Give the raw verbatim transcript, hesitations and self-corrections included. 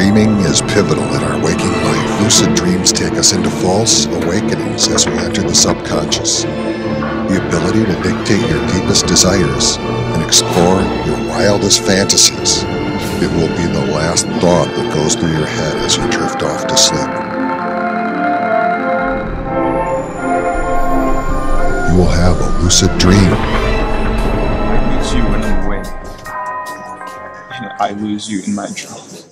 Dreaming is pivotal in our waking life. Lucid dreams take us into false awakenings as we enter the subconscious. The ability to dictate your deepest desires and explore your wildest fantasies. It will be the last thought that goes through your head as you drift off to sleep. You will have a lucid dream. I lose you when I'm awake, and I lose you in my dream.